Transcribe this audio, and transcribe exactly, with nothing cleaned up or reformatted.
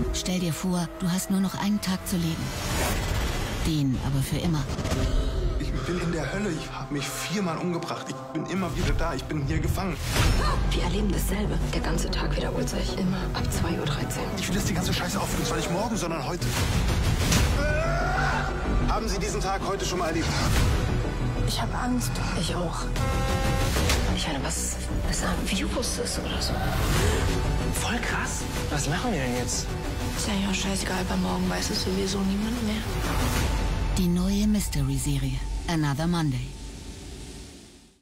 Stell dir vor, du hast nur noch einen Tag zu leben. Den aber für immer. Ich bin in der Hölle. Ich habe mich viermal umgebracht. Ich bin immer wieder da. Ich bin hier gefangen. Wir erleben dasselbe. Der ganze Tag wiederholt sich. Immer ab zwei Uhr dreizehn. Ich will, dass die ganze Scheiße aufhört. Und zwar nicht morgen, sondern heute. Haben Sie diesen Tag heute schon mal erlebt? Ich habe Angst. Ich auch. Ich meine, was, was ein Virus ist oder so. Voll krass. Was machen wir denn jetzt? Ist ja ja scheißegal, bei morgen weiß es sowieso niemand mehr. Die neue Mystery-Serie Another Monday.